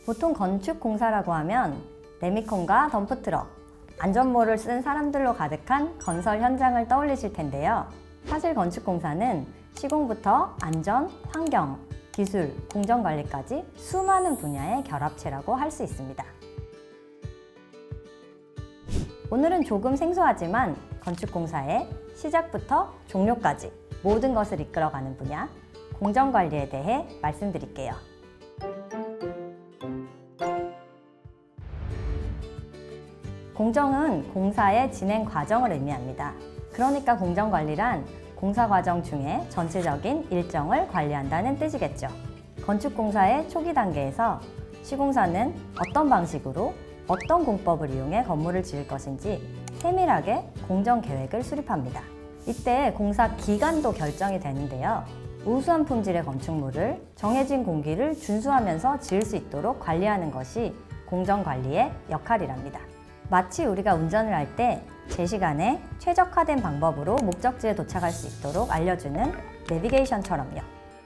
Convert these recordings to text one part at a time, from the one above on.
보통 건축공사라고 하면 레미콘과 덤프트럭, 안전모를 쓴 사람들로 가득한 건설 현장을 떠올리실 텐데요. 사실 건축공사는 시공부터 안전, 환경, 기술, 공정관리까지 수많은 분야의 결합체라고 할 수 있습니다. 오늘은 조금 생소하지만 건축공사의 시작부터 종료까지 모든 것을 이끌어가는 분야, 공정관리에 대해 말씀드릴게요. 공정은 공사의 진행 과정을 의미합니다. 그러니까 공정관리란 공사 과정 중에 전체적인 일정을 관리한다는 뜻이겠죠. 건축공사의 초기 단계에서 시공사는 어떤 방식으로 어떤 공법을 이용해 건물을 지을 것인지 세밀하게 공정계획을 수립합니다. 이때 공사 기간도 결정이 되는데요. 우수한 품질의 건축물을 정해진 공기를 준수하면서 지을 수 있도록 관리하는 것이 공정관리의 역할이랍니다. 마치 우리가 운전을 할 때 제 시간에 최적화된 방법으로 목적지에 도착할 수 있도록 알려주는 내비게이션처럼요.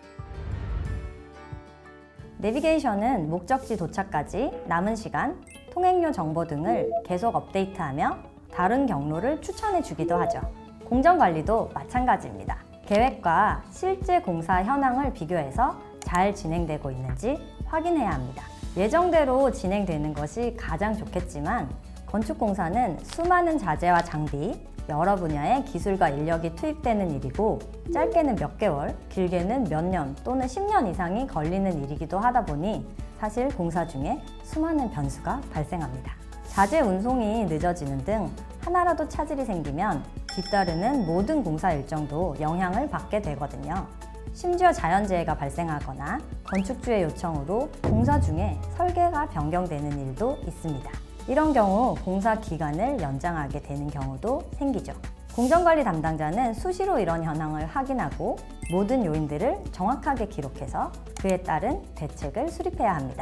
내비게이션은 목적지 도착까지 남은 시간, 통행료 정보 등을 계속 업데이트하며 다른 경로를 추천해 주기도 하죠. 공정관리도 마찬가지입니다. 계획과 실제 공사 현황을 비교해서 잘 진행되고 있는지 확인해야 합니다. 예정대로 진행되는 것이 가장 좋겠지만 건축공사는 수많은 자재와 장비, 여러 분야의 기술과 인력이 투입되는 일이고 짧게는 몇 개월, 길게는 몇 년 또는 10년 이상이 걸리는 일이기도 하다 보니 사실 공사 중에 수많은 변수가 발생합니다. 자재 운송이 늦어지는 등 하나라도 차질이 생기면 뒤따르는 모든 공사 일정도 영향을 받게 되거든요. 심지어 자연재해가 발생하거나 건축주의 요청으로 공사 중에 설계가 변경되는 일도 있습니다. 이런 경우 공사 기간을 연장하게 되는 경우도 생기죠. 공정관리 담당자는 수시로 이런 현황을 확인하고 모든 요인들을 정확하게 기록해서 그에 따른 대책을 수립해야 합니다.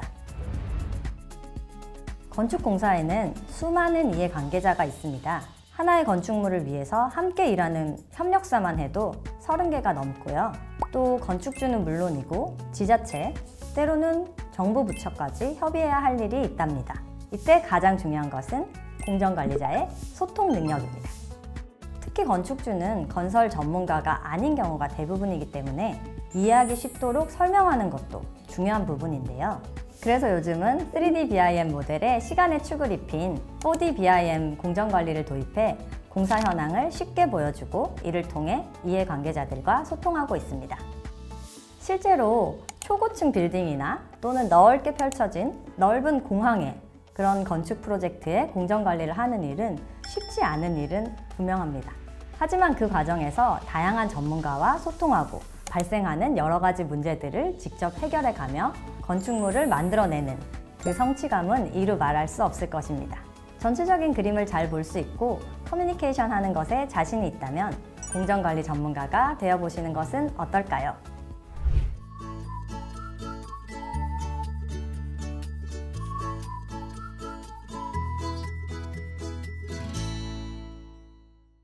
건축공사에는 수많은 이해관계자가 있습니다. 하나의 건축물을 위해서 함께 일하는 협력사만 해도 30개가 넘고요. 또 건축주는 물론이고 지자체, 때로는 정부 부처까지 협의해야 할 일이 있답니다. 이때 가장 중요한 것은 공정관리자의 소통 능력입니다. 특히 건축주는 건설 전문가가 아닌 경우가 대부분이기 때문에 이해하기 쉽도록 설명하는 것도 중요한 부분인데요. 그래서 요즘은 3D BIM 모델에 시간의 축을 입힌 4D BIM 공정관리를 도입해 공사 현황을 쉽게 보여주고 이를 통해 이해관계자들과 소통하고 있습니다. 실제로 초고층 빌딩이나 또는 넓게 펼쳐진 넓은 공항에 그런 건축 프로젝트의 공정관리를 하는 일은 쉽지 않은 일은 분명합니다. 하지만 그 과정에서 다양한 전문가와 소통하고 발생하는 여러 가지 문제들을 직접 해결해가며 건축물을 만들어내는 그 성취감은 이루 말할 수 없을 것입니다. 전체적인 그림을 잘 볼 수 있고 커뮤니케이션 하는 것에 자신이 있다면 공정관리 전문가가 되어보시는 것은 어떨까요?